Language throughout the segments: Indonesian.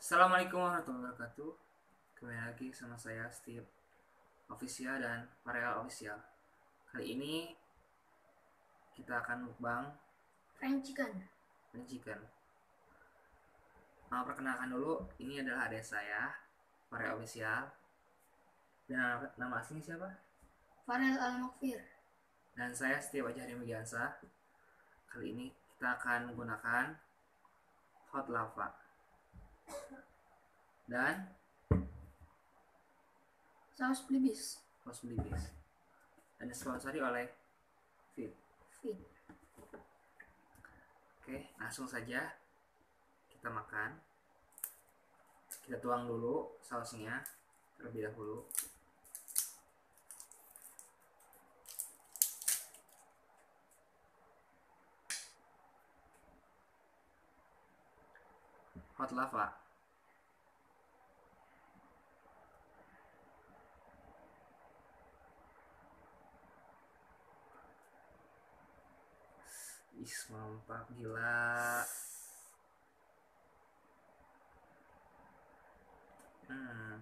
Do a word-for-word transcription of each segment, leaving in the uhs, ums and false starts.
Assalamualaikum warahmatullahi wabarakatuh. Kembali lagi sama saya Steve Official dan Mareal Official. Kali ini kita akan mukbang Fried chicken. fried chicken. Mau perkenalkan dulu, ini adalah adik saya, Mareal Official. Dan nama aslinya siapa? Farel Al-Makfir. Dan saya Steve Ajari Mugiansa. Kali ini kita akan menggunakan hot lava dan Saus belibis. saus belibis. Dan disponsori oleh Fit. Fit. Oke, langsung saja kita makan. Kita tuang dulu sausnya terlebih dahulu. Hot lava. Ih, mantap gila. Hmm.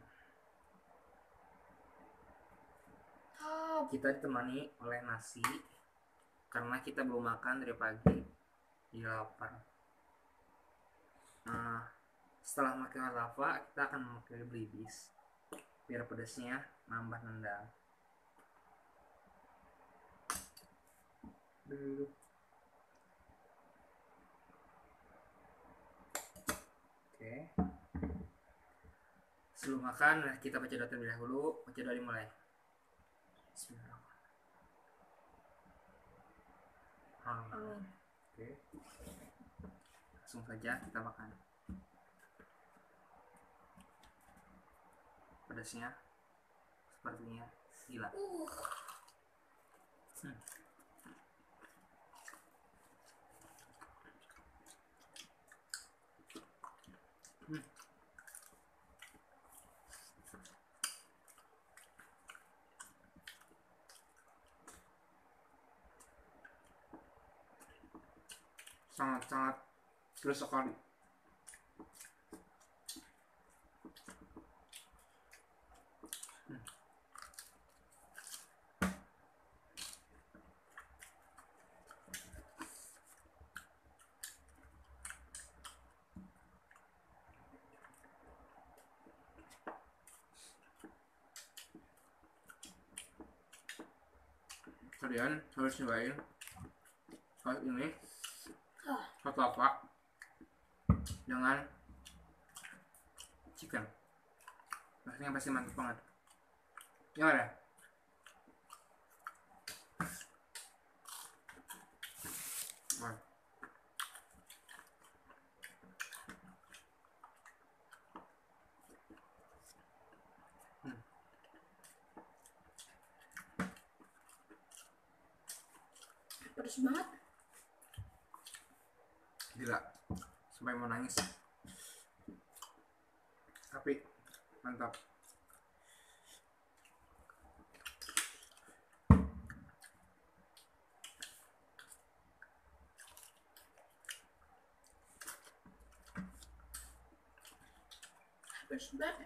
Oh, Kita ditemani oleh nasi karena kita belum makan dari pagi. Iya, lapar. Nah, setelah makan lava, kita akan memakai belibis biar pedasnya nambah nendang. Dulu. Oke. Sebelum makan, kita baca doa terlebih dahulu. Baca doa dimulai. Bismillahirrahmanirrahim. amin. Oke. Langsung saja kita makan. Pedasnya sepertinya gila. Uh. Hmm. Hmm. Sangat-sangat terus sekali. Hmm. Kalian harus nyobain saat ini Ah, hot lava dengan chicken. Rasanya pasti mantap banget. Gimana? Wah. Hmm. pedes banget. Gila, sampai mau nangis. Tapi mantap. Pedes banget.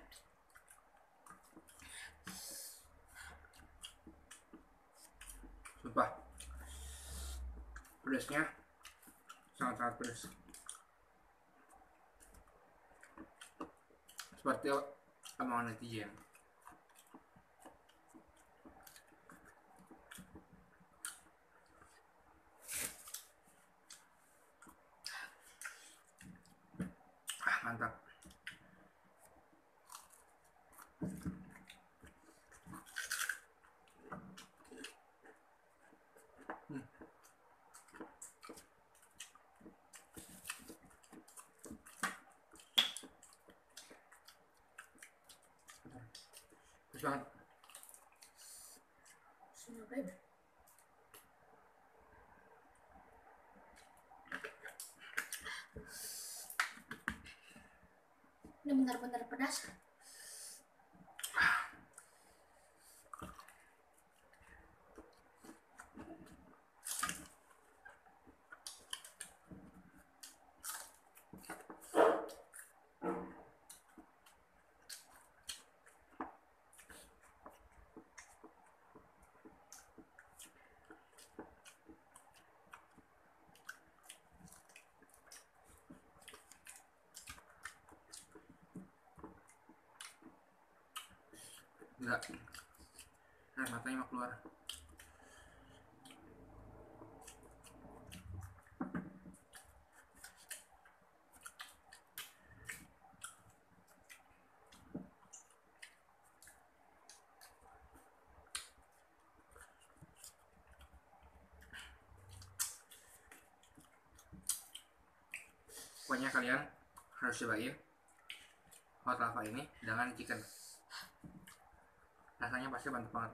Sumpah, pedasnya sangat-sangat pedas. Seperti omongan netizen. Ah, mantap. Hmm. Terus banget. Semua baik. Ini benar-benar pedas. Enggak, air matanya mau keluar. Pokoknya kalian harus cobain hot lava ini dengan chicken. Rasanya pasti mantap banget.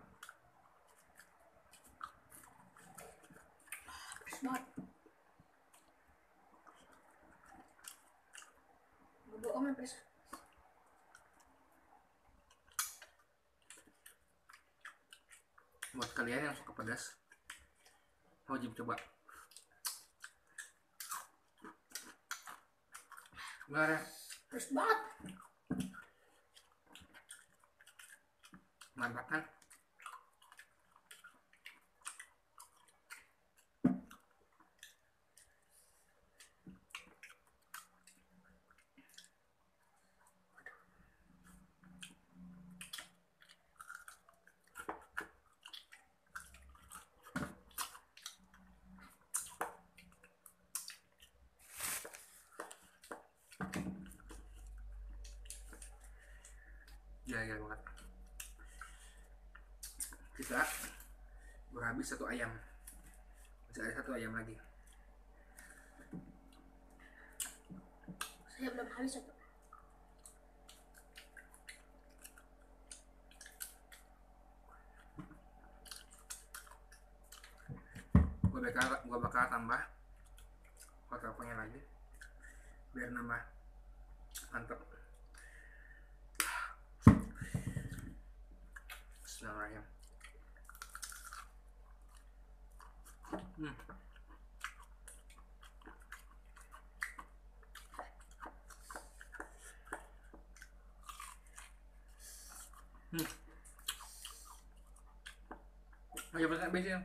Pedes banget. Bohong ya pedes. Buat kalian yang suka pedas, wajib coba. Benar ya? Pedes banget. Mantap kan? Gila-gila banget. Kita baru habis satu ayam, masih ada satu ayam lagi. Saya belum habis satu. Gue bakal gue bakal tambah hot lava-nya lagi biar nambah mantep. Bismillahirrahmanirrahim. Hmm. Hmm. Ayo pesan besin.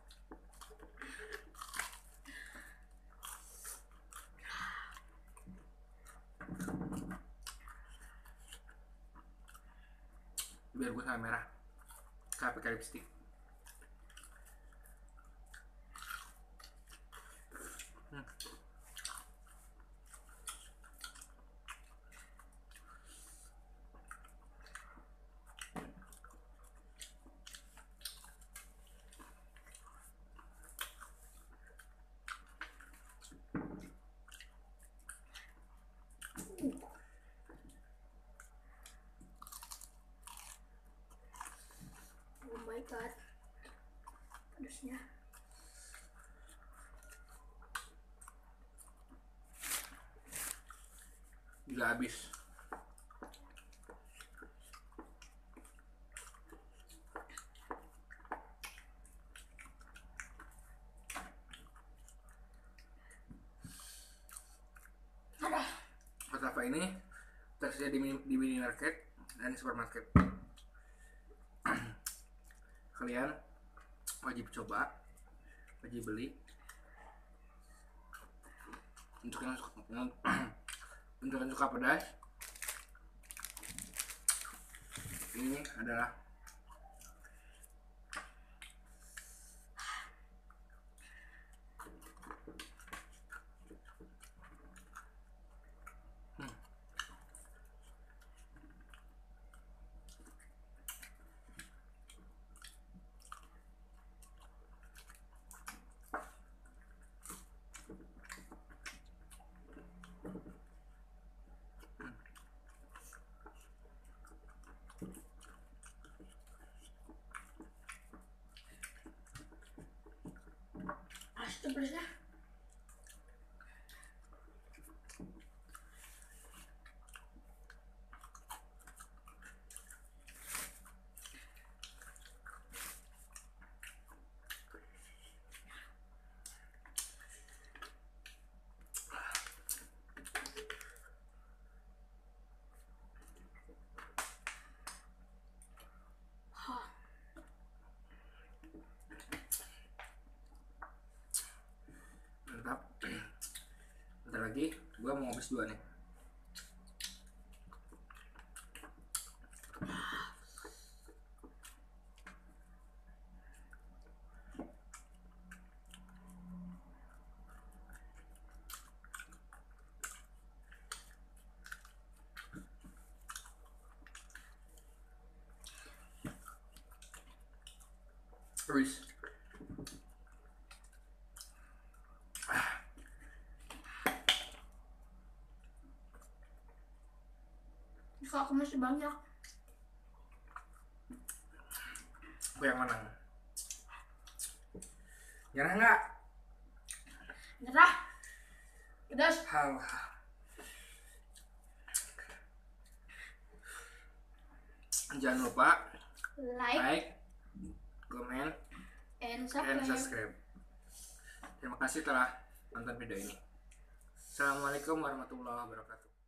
Biar gue sama merah kayak pakai lipstick. Hmm. Oh my god. Pedesnya. Juga habis. Aduh. Hot lava ini tersedia di, mini- di minimarket dan supermarket. Kalian wajib coba, wajib beli. Untuk yang suka, untuk yang suka pedas, ini adalah hmm. Asyik pedesnya. Hah. Mantap. Bentar lagi gua mau habis dua nih. Wis. Kak, aku masih banyak. Aku yang menang. Nyerah nggak? Nyerah. Pedas. Hal. Jangan lupa Like, like, comment, and and subscribe. subscribe. Terima kasih telah nonton video ini. Assalamualaikum warahmatullahi wabarakatuh.